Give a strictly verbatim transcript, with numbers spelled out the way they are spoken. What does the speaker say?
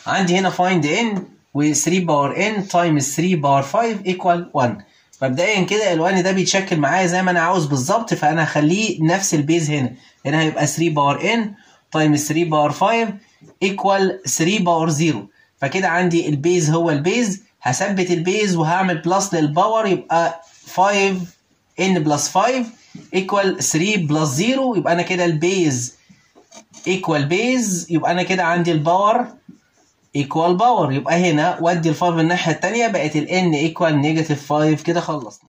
عندي هنا find n و ثري باور n تايمز ثري باور فايف ايكوال واحد. مبدئيا كده ال واحد ده بيتشكل معايا زي ما انا عاوز بالظبط، فانا هخليه نفس البيز هنا. هنا هيبقى ثري باور n تايمز ثري باور فايف ايكوال ثري باور صفر. فكده عندي البيز هو البيز، هثبت البيز وهعمل بلس للباور، يبقى فايف n بلس فايف ايكوال ثري بلس صفر. يبقى انا كده البيز ايكوال بيز، يبقى انا كده عندي الباور ايكوال باور. يبقى هنا ودي ال خمسة الناحيه الثانيه، بقت ال n ايكوال نيجاتيف خمسة. كده خلصنا.